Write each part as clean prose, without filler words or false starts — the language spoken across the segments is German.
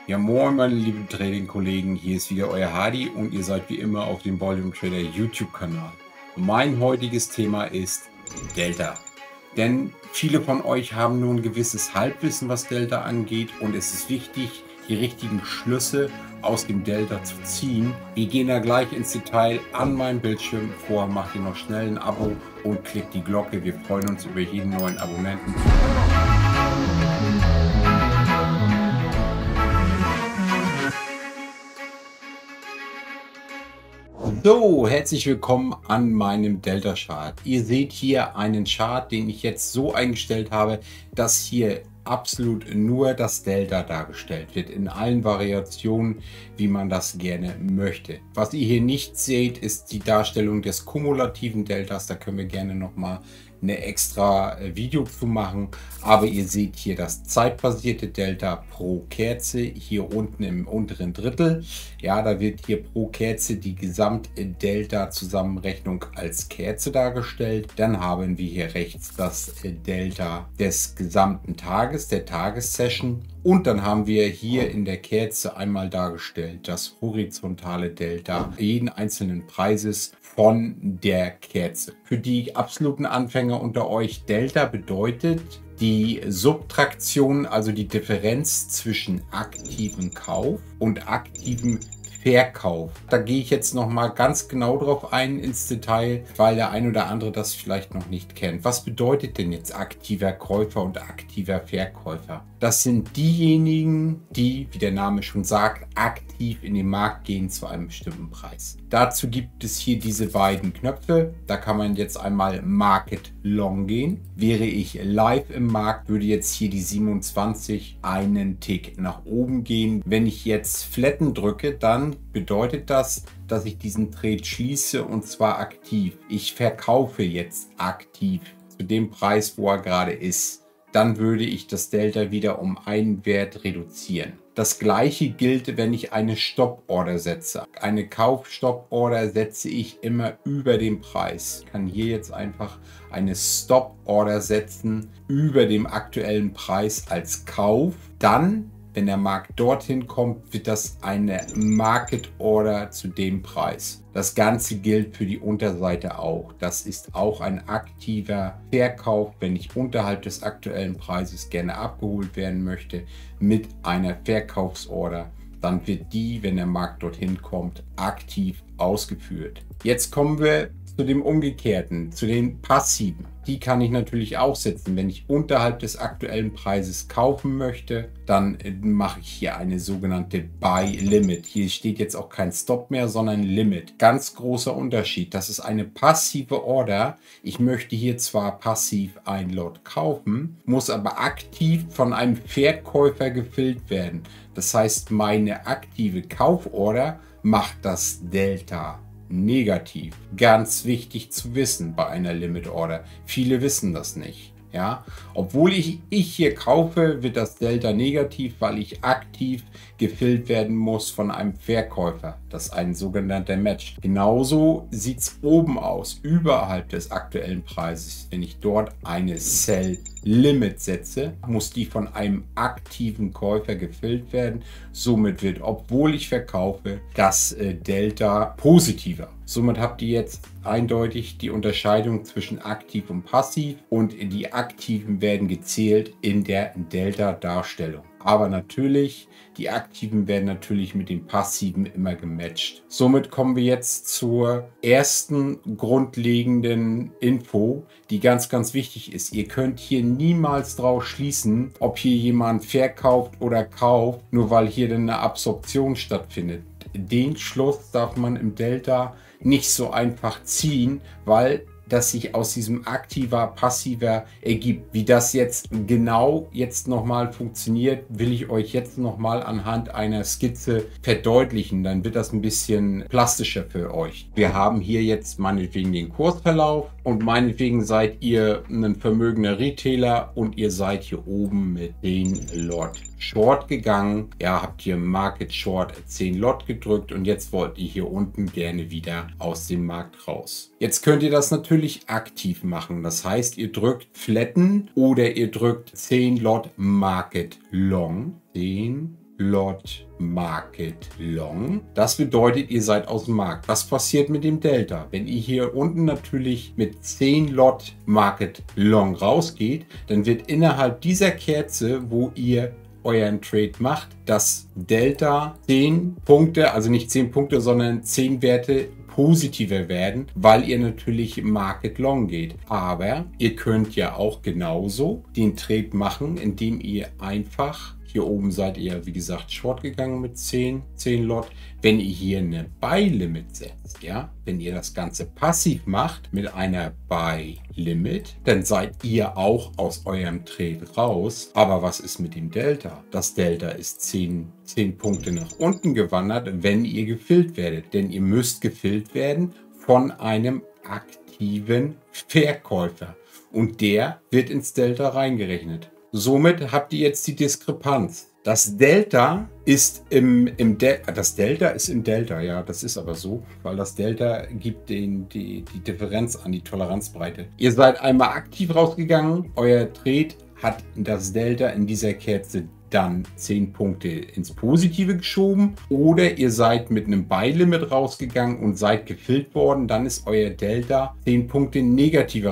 Ja, moin meine lieben Trading-Kollegen, hier ist wieder euer Hardy und ihr seid wie immer auf dem Volume Trader YouTube-Kanal. Mein heutiges Thema ist Delta. Denn viele von euch haben nur ein gewisses Halbwissen, was Delta angeht, und es ist wichtig, die richtigen Schlüsse aus dem Delta zu ziehen. Wir gehen da gleich ins Detail an meinem Bildschirm. Vorher macht ihr noch schnell ein Abo und klickt die Glocke. Wir freuen uns über jeden neuen Abonnenten. So, herzlich willkommen an meinem Delta-Chart. Ihr seht hier einen Chart, den ich jetzt so eingestellt habe, dass hier absolut nur das Delta dargestellt wird, in allen Variationen, wie man das gerne möchte. Was ihr hier nicht seht, ist die Darstellung des kumulativen Deltas. Da können wir gerne nochmal eine extra Video zu machen, aber ihr seht hier das zeitbasierte Delta pro Kerze hier unten im unteren Drittel. Ja, da wird hier pro Kerze die Gesamt-Delta-Zusammenrechnung als Kerze dargestellt. Dann haben wir hier rechts das Delta des gesamten Tages, der Tagessession. Und dann haben wir hier in der Kerze einmal dargestellt das horizontale Delta jeden einzelnen Preises von der Kerze. Für die absoluten Anfänger unter euch, Delta bedeutet die Subtraktion, also die Differenz zwischen aktivem Kauf und aktivem Verkauf. Da gehe ich jetzt noch mal ganz genau drauf ein ins Detail, weil der ein oder andere das vielleicht noch nicht kennt. Was bedeutet denn jetzt aktiver Käufer und aktiver Verkäufer? Das sind diejenigen, die, wie der Name schon sagt, aktiv in den Markt gehen zu einem bestimmten Preis. Dazu gibt es hier diese beiden Knöpfe. Da kann man jetzt einmal Market Long gehen. Wäre ich live im Markt, würde jetzt hier die 27 einen Tick nach oben gehen. Wenn ich jetzt Flatten drücke, dann bedeutet das, dass ich diesen Trade schließe, und zwar aktiv. Ich verkaufe jetzt aktiv zu dem Preis, wo er gerade ist. Dann würde ich das Delta wieder um einen Wert reduzieren. Das gleiche gilt, wenn ich eine Stop-Order setze. Eine Kauf-Stop-Order setze ich immer über dem Preis. Ich kann hier jetzt einfach eine Stop-Order setzen über dem aktuellen Preis als Kauf. Dann, wenn der Markt dorthin kommt, wird das eine Market Order zu dem Preis. Das Ganze gilt für die Unterseite auch. Das ist auch ein aktiver Verkauf, wenn ich unterhalb des aktuellen Preises gerne abgeholt werden möchte mit einer Verkaufsorder. Dann wird die, wenn der Markt dorthin kommt, aktiv ausgeführt. Jetzt kommen wir zu dem Umgekehrten, zu den passiven. Die kann ich natürlich auch setzen. Wenn ich unterhalb des aktuellen Preises kaufen möchte, dann mache ich hier eine sogenannte Buy Limit. Hier steht jetzt auch kein Stop mehr, sondern Limit. Ganz großer Unterschied. Das ist eine passive Order. Ich möchte hier zwar passiv ein Lot kaufen, muss aber aktiv von einem Verkäufer gefüllt werden. Das heißt, meine aktive Kauforder macht das Delta negativ. Ganz wichtig zu wissen bei einer Limit Order. Viele wissen das nicht. Ja, obwohl ich hier kaufe, wird das Delta negativ, weil ich aktiv gefüllt werden muss von einem Verkäufer. Das ist ein sogenannter Match. Genauso sieht es oben aus, überhalb des aktuellen Preises. Wenn ich dort eine Sell Limit setze, muss die von einem aktiven Käufer gefüllt werden. Somit wird, obwohl ich verkaufe, das Delta positiver. Somit habt ihr jetzt eindeutig die Unterscheidung zwischen aktiv und passiv, und die Aktiven werden gezählt in der Delta-Darstellung. Aber natürlich, die Aktiven werden natürlich mit den Passiven immer gematcht. Somit kommen wir jetzt zur ersten grundlegenden Info, die ganz, ganz wichtig ist. Ihr könnt hier niemals drauf schließen, ob hier jemand verkauft oder kauft, nur weil hier eine Absorption stattfindet. Den Schluss darf man im Delta nicht so einfach ziehen, weil das sich aus diesem aktiver, passiver ergibt. Wie das jetzt genau nochmal funktioniert, will ich euch jetzt nochmal anhand einer Skizze verdeutlichen. Dann wird das ein bisschen plastischer für euch. Wir haben hier jetzt meinetwegen den Kursverlauf und meinetwegen seid ihr ein vermögender Retailer und ihr seid hier oben mit den Lot Short gegangen. Ja, habt ihr Market Short 10 Lot gedrückt und jetzt wollt ihr hier unten gerne wieder aus dem Markt raus. Jetzt könnt ihr das natürlich aktiv machen. Das heißt, ihr drückt Flatten oder ihr drückt 10 Lot Market Long. 10 Lot Market Long. Das bedeutet, ihr seid aus dem Markt. Was passiert mit dem Delta? Wenn ihr hier unten natürlich mit 10 Lot Market Long rausgeht, dann wird innerhalb dieser Kerze, wo ihr euren Trade macht, das Delta 10 Punkte, also nicht 10 Punkte, sondern 10 Werte positiver werden, weil ihr natürlich Market Long geht. Aber ihr könnt ja auch genauso den Trade machen, indem ihr einfach, hier oben seid ihr, wie gesagt, short gegangen mit 10 Lot. Wenn ihr hier eine Buy Limit setzt, ja, wenn ihr das Ganze passiv macht mit einer Buy Limit, dann seid ihr auch aus eurem Trade raus. Aber was ist mit dem Delta? Das Delta ist 10 Punkte nach unten gewandert, wenn ihr gefüllt werdet. Denn ihr müsst gefüllt werden von einem aktiven Verkäufer. Und der wird ins Delta reingerechnet. Somit habt ihr jetzt die Diskrepanz. Das Delta ist im Delta, ja, das ist aber so, weil das Delta gibt die Differenz an, die Toleranzbreite. Ihr seid einmal aktiv rausgegangen, euer Trade hat das Delta in dieser Kerze dann 10 Punkte ins Positive geschoben, oder ihr seid mit einem Buy-Limit rausgegangen und seid gefüllt worden, dann ist euer Delta 10 Punkte negativer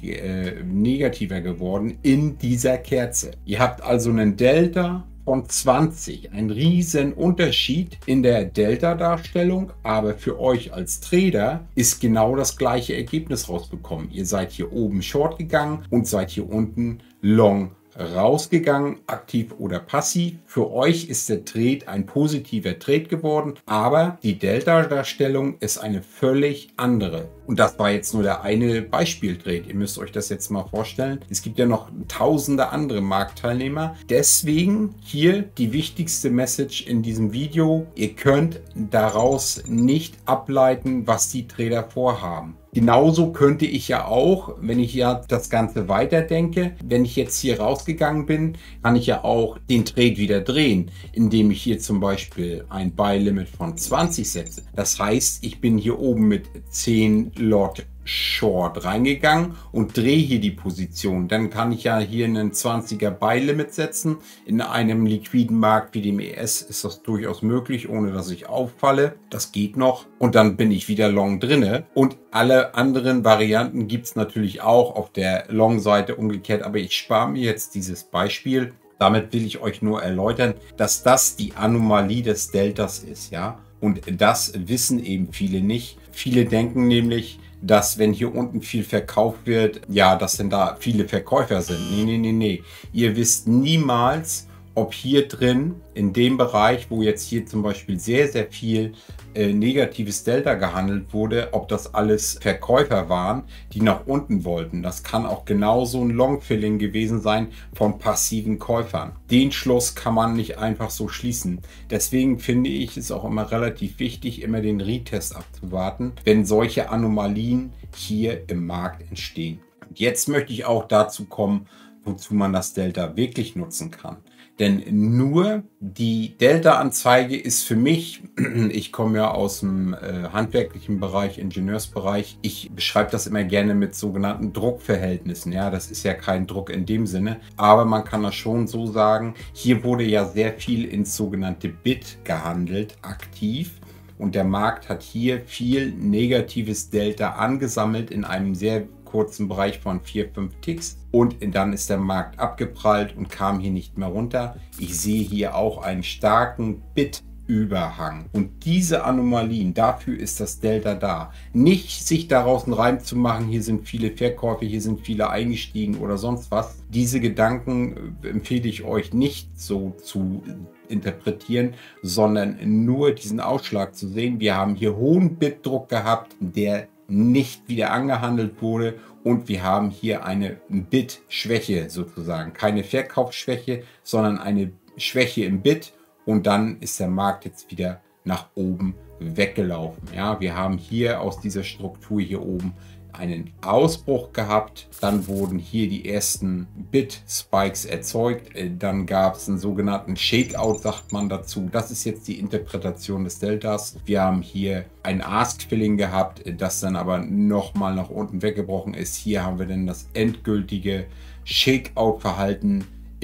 geworden in dieser Kerze. Ihr habt also einen Delta von 20, ein riesen Unterschied in der Delta-Darstellung, aber für euch als Trader ist genau das gleiche Ergebnis rausbekommen. Ihr seid hier oben Short gegangen und seid hier unten Long rausgegangen, aktiv oder passiv. Für euch ist der Trade ein positiver Trade geworden, aber die Delta-Darstellung ist eine völlig andere. Und das war jetzt nur der eine Beispieltrade. Ihr müsst euch das jetzt mal vorstellen. Es gibt ja noch tausende andere Marktteilnehmer. Deswegen hier die wichtigste Message in diesem Video. Ihr könnt daraus nicht ableiten, was die Trader vorhaben. Genauso könnte ich ja auch, wenn ich ja das Ganze weiterdenke, wenn ich jetzt hier rausgegangen bin, kann ich ja auch den Trade wieder drehen, indem ich hier zum Beispiel ein Buy-Limit von 20 setze. Das heißt, ich bin hier oben mit 10 Lot Short reingegangen und drehe hier die Position. Dann kann ich ja hier einen 20er Buy-Limit setzen. In einem liquiden Markt wie dem ES ist das durchaus möglich, ohne dass ich auffalle. Das geht noch. Und dann bin ich wieder Long drinne. Und alle anderen Varianten gibt es natürlich auch auf der Long-Seite umgekehrt. Aber ich spare mir jetzt dieses Beispiel. Damit will ich euch nur erläutern, dass das die Anomalie des Deltas ist, ja. Und das wissen eben viele nicht. Viele denken nämlich, dass wenn hier unten viel verkauft wird, ja, dass denn da viele Verkäufer sind. Nee. Ihr wisst niemals, ob hier drin, in dem Bereich, wo jetzt hier zum Beispiel sehr, sehr viel negatives Delta gehandelt wurde, ob das alles Verkäufer waren, die nach unten wollten. Das kann auch genauso ein Long-Filling gewesen sein von passiven Käufern. Den Schluss kann man nicht einfach so schließen. Deswegen finde ich es auch immer relativ wichtig, immer den Retest abzuwarten, wenn solche Anomalien hier im Markt entstehen. Und jetzt möchte ich auch dazu kommen, wozu man das Delta wirklich nutzen kann. Denn nur die Delta-Anzeige ist für mich, ich komme ja aus dem handwerklichen Bereich, Ingenieursbereich, ich beschreibe das immer gerne mit sogenannten Druckverhältnissen. Ja, das ist ja kein Druck in dem Sinne, aber man kann das schon so sagen, hier wurde ja sehr viel ins sogenannte Bid gehandelt, aktiv. Und der Markt hat hier viel negatives Delta angesammelt in einem sehr kurzen Bereich von 4-5 Ticks. Und dann ist der Markt abgeprallt und kam hier nicht mehr runter. Ich sehe hier auch einen starken Bid-Überhang. Und diese Anomalien, dafür ist das Delta da. Nicht sich daraus einen Reim zu machen, hier sind viele Verkäufe, hier sind viele eingestiegen oder sonst was. Diese Gedanken empfehle ich euch nicht so zu interpretieren, sondern nur diesen Ausschlag zu sehen. Wir haben hier hohen Bid-Druck gehabt, der nicht wieder angehandelt wurde, und wir haben hier eine Bid-Schwäche sozusagen. Keine Verkaufsschwäche, sondern eine Schwäche im Bid, und dann ist der Markt jetzt wieder nach oben weggelaufen. Ja, wir haben hier aus dieser Struktur hier oben einen Ausbruch gehabt, dann wurden hier die ersten Bid-Spikes erzeugt, dann gab es einen sogenannten Shakeout, sagt man dazu. Das ist jetzt die Interpretation des Deltas. Wir haben hier ein Ask-Filling gehabt, das dann aber nochmal nach unten weggebrochen ist. Hier haben wir dann das endgültige Shakeout-Verhalten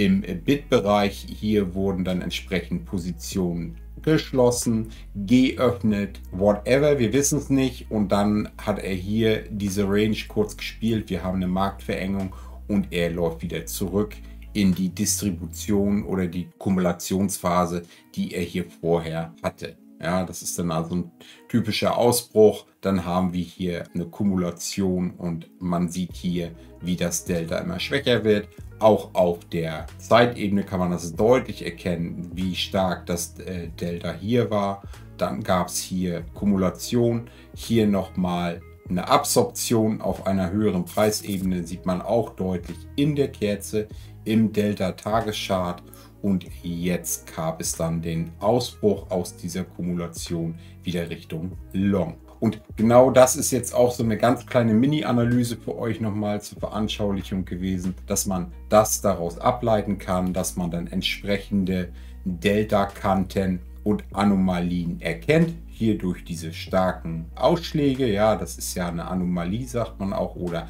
im Bit-Bereich. Hier wurden dann entsprechend Positionen geschlossen, geöffnet, whatever, wir wissen es nicht. Und dann hat er hier diese Range kurz gespielt. Wir haben eine Marktverengung und er läuft wieder zurück in die Distribution oder die Kumulationsphase, die er hier vorher hatte. Ja, das ist dann also ein typischer Ausbruch. Dann haben wir hier eine Kumulation und man sieht hier, wie das Delta immer schwächer wird. Auch auf der Zeitebene kann man das deutlich erkennen, wie stark das Delta hier war. Dann gab es hier Kumulation, hier nochmal eine Absorption auf einer höheren Preisebene, sieht man auch deutlich in der Kerze, im Delta-Tageschart. Und jetzt gab es dann den Ausbruch aus dieser Kumulation wieder Richtung Long. Und genau das ist jetzt auch so eine ganz kleine Mini-Analyse für euch nochmal zur Veranschaulichung gewesen, dass man das daraus ableiten kann, dass man dann entsprechende Delta-Kanten und Anomalien erkennt. Hier durch diese starken Ausschläge, ja, das ist ja eine Anomalie, sagt man auch, oder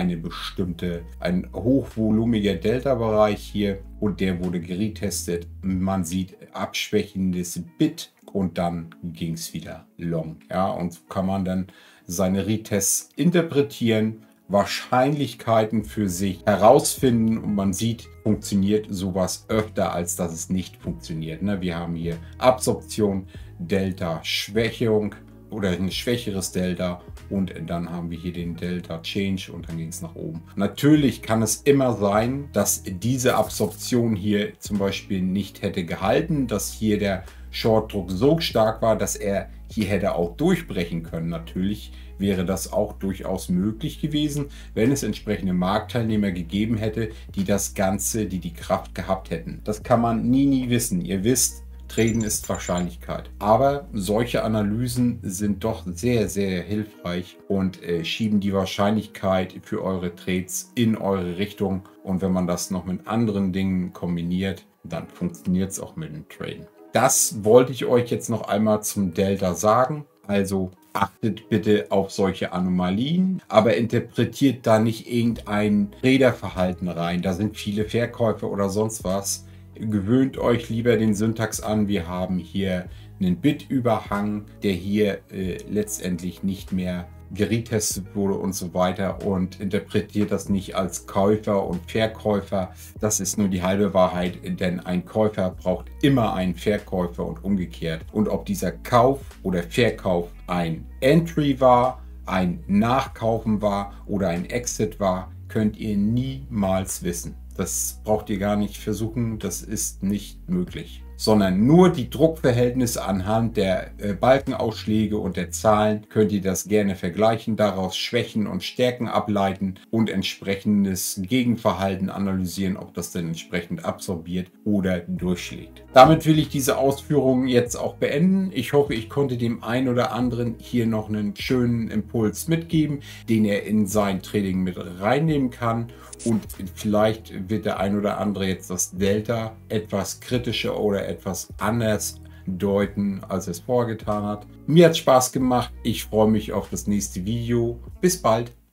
ein hochvolumiger Delta-Bereich hier und der wurde geretestet. Man sieht abschwächendes Bit und dann ging es wieder long. Ja, und so kann man dann seine Retests interpretieren, Wahrscheinlichkeiten für sich herausfinden und man sieht, funktioniert sowas öfter, als dass es nicht funktioniert. Wir haben hier Absorption, Delta-Schwächung oder ein schwächeres Delta und dann haben wir hier den Delta Change und dann ging es nach oben. Natürlich kann es immer sein, dass diese Absorption hier zum Beispiel nicht hätte gehalten, dass hier der Shortdruck so stark war, dass er hier hätte auch durchbrechen können. Natürlich wäre das auch durchaus möglich gewesen, wenn es entsprechende Marktteilnehmer gegeben hätte, die das Ganze, die Kraft gehabt hätten. Das kann man nie wissen. Ihr wisst, Traden ist Wahrscheinlichkeit. Aber solche Analysen sind doch sehr, sehr hilfreich und schieben die Wahrscheinlichkeit für eure Trades in eure Richtung. Und wenn man das noch mit anderen Dingen kombiniert, dann funktioniert es auch mit dem Traden. Das wollte ich euch jetzt noch einmal zum Delta sagen. Also achtet bitte auf solche Anomalien, aber interpretiert da nicht irgendein Traderverhalten rein. Da sind viele Verkäufer oder sonst was. Gewöhnt euch lieber den Syntax an. Wir haben hier einen Bit-Überhang, der hier letztendlich nicht mehr geretestet wurde und so weiter und interpretiert das nicht als Käufer und Verkäufer. Das ist nur die halbe Wahrheit, denn ein Käufer braucht immer einen Verkäufer und umgekehrt. Und ob dieser Kauf oder Verkauf ein Entry war, ein Nachkaufen war oder ein Exit war, könnt ihr niemals wissen. Das braucht ihr gar nicht versuchen, das ist nicht möglich. Sondern nur die Druckverhältnisse anhand der Balkenausschläge und der Zahlen könnt ihr das gerne vergleichen, daraus Schwächen und Stärken ableiten und entsprechendes Gegenverhalten analysieren, ob das denn entsprechend absorbiert oder durchschlägt. Damit will ich diese Ausführungen jetzt auch beenden. Ich hoffe, ich konnte dem einen oder anderen hier noch einen schönen Impuls mitgeben, den er in sein Trading mit reinnehmen kann. Und vielleicht wird der ein oder andere jetzt das Delta etwas kritischer oder etwas anders deuten, als es vorgetan hat. Mir hat Spaß gemacht. Ich freue mich auf das nächste Video. Bis bald.